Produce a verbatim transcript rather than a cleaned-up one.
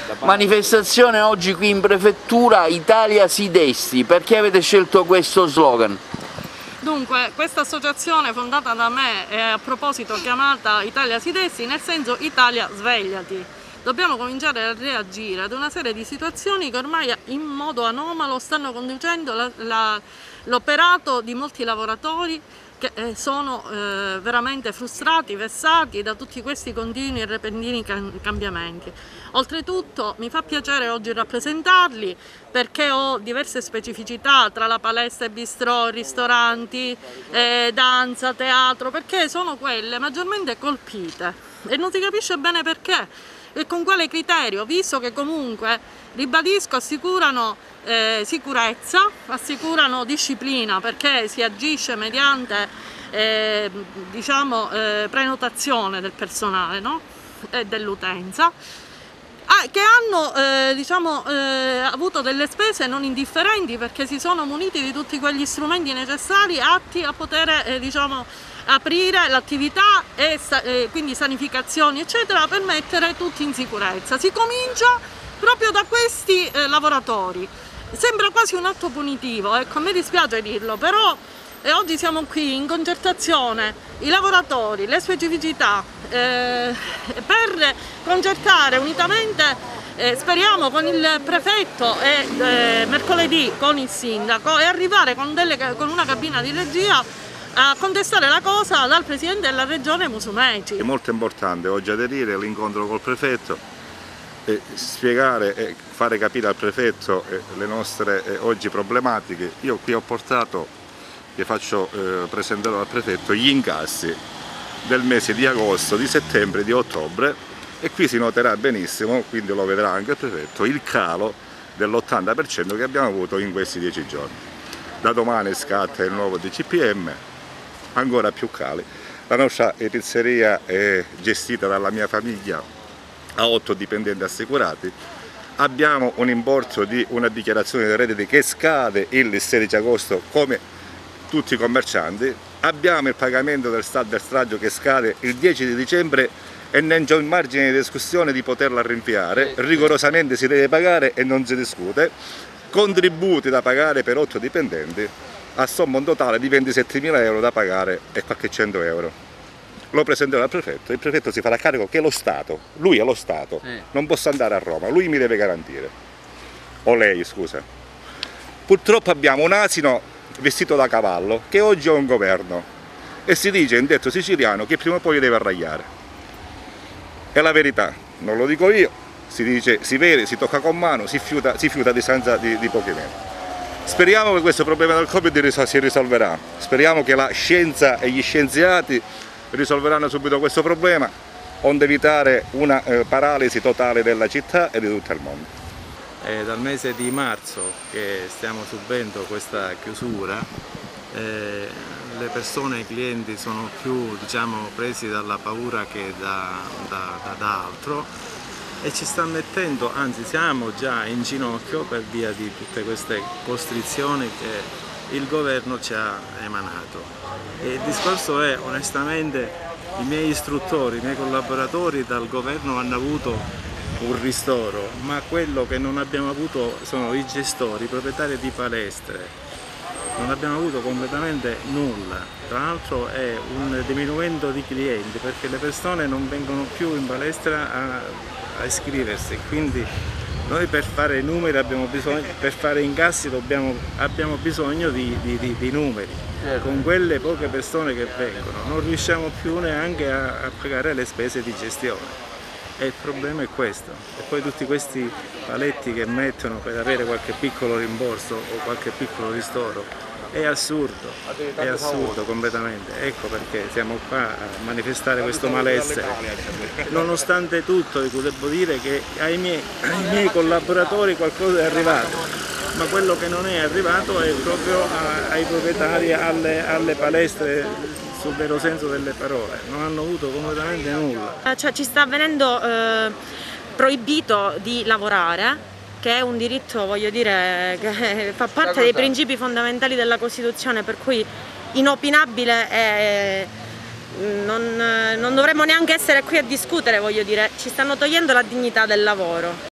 Manifestazione oggi qui in prefettura, Italia si desti. Perché avete scelto questo slogan? Dunque, questa associazione fondata da me è a proposito chiamata Italia si desti, nel senso Italia svegliati. Dobbiamo cominciare a reagire ad una serie di situazioni che ormai in modo anomalo stanno conducendo l'operato di molti lavoratori che eh, sono eh, veramente frustrati, vessati da tutti questi continui e repentini cambiamenti. Oltretutto mi fa piacere oggi rappresentarli perché ho diverse specificità tra la palestra e bistrò, ristoranti, eh, danza, teatro, perché sono quelle maggiormente colpite e non si capisce bene perché. E con quale criterio, visto che comunque, ribadisco, assicurano eh, sicurezza, assicurano disciplina perché si agisce mediante eh, diciamo, eh, prenotazione del personale, no? E dell'utenza, ah, che hanno eh, diciamo, eh, avuto delle spese non indifferenti perché si sono muniti di tutti quegli strumenti necessari atti a poter eh, diciamo, aprire l'attività e eh, quindi sanificazioni eccetera per mettere tutti in sicurezza. Si comincia proprio da questi eh, lavoratori, sembra quasi un atto punitivo, ecco, a me dispiace dirlo, però eh, oggi siamo qui in concertazione, i lavoratori, le specificità, eh, per concertare unitamente, eh, speriamo con il prefetto e eh, mercoledì con il sindaco e arrivare con, delle, con una cabina di regia a contestare la cosa dal Presidente della Regione Musumeci. È molto importante oggi aderire all'incontro col prefetto e spiegare e fare capire al prefetto le nostre oggi problematiche. Io qui ho portato, che faccio eh, presentare al prefetto, gli incassi del mese di agosto, di settembre e di ottobre e qui si noterà benissimo, quindi lo vedrà anche il prefetto, il calo dell'ottanta per cento che abbiamo avuto in questi dieci giorni. Da domani scatta il nuovo D C P M, ancora più cali. La nostra pizzeria è gestita dalla mia famiglia, a otto dipendenti assicurati. Abbiamo un importo di una dichiarazione dei redditi che scade il sedici agosto come tutti i commercianti. Abbiamo il pagamento del stato del stralcio che scade il dieci di dicembre e non c'è un margine di discussione di poterla rinviare. Rigorosamente si deve pagare e non si discute. Contributi da pagare per otto dipendenti a somma un totale di ventisettemila euro da pagare e qualche cento euro. Lo presenterò al prefetto, il prefetto si farà carico che è lo Stato, lui è lo Stato, eh. non posso andare a Roma, lui mi deve garantire, o lei scusa. Purtroppo abbiamo un asino vestito da cavallo che oggi è un governo e si dice in detto siciliano che prima o poi deve arragliare. È la verità, non lo dico io, si dice, si vede, si tocca con mano, si fiuta, si fiuta a distanza di, di pochi metri. Speriamo che questo problema del Covid si risolverà, speriamo che la scienza e gli scienziati risolveranno subito questo problema, onde evitare una eh, paralisi totale della città e di tutto il mondo. È dal mese di marzo che stiamo subendo questa chiusura, eh, le persone, i clienti sono più diciamo, presi dalla paura che da, da, da, da altro e ci sta mettendo, anzi siamo già in ginocchio per via di tutte queste costrizioni che il governo ci ha emanato. E il discorso è, onestamente, i miei istruttori, i miei collaboratori dal governo hanno avuto un ristoro, ma quello che non abbiamo avuto sono i gestori, i proprietari di palestre. Non abbiamo avuto completamente nulla, tra l'altro è un diminuendo di clienti perché le persone non vengono più in palestra a, a iscriversi, quindi noi per fare numeri abbiamo bisogno, per fare incassi dobbiamo, abbiamo bisogno di, di, di, di numeri, con quelle poche persone che vengono non riusciamo più neanche a, a pagare le spese di gestione. E il problema è questo, e poi tutti questi paletti che mettono per avere qualche piccolo rimborso o qualche piccolo ristoro, è assurdo, è assurdo completamente, ecco perché siamo qua a manifestare questo malessere. Nonostante tutto, devo dire che ai miei, ai miei collaboratori qualcosa è arrivato, ma quello che non è arrivato è proprio a, ai proprietari, alle, alle palestre, sul vero senso delle parole, non hanno avuto completamente nulla. Cioè, ci sta venendo eh, proibito di lavorare, che è un diritto, voglio dire, che fa parte dei principi fondamentali della Costituzione, per cui inopinabile e non, non dovremmo neanche essere qui a discutere, voglio dire, ci stanno togliendo la dignità del lavoro.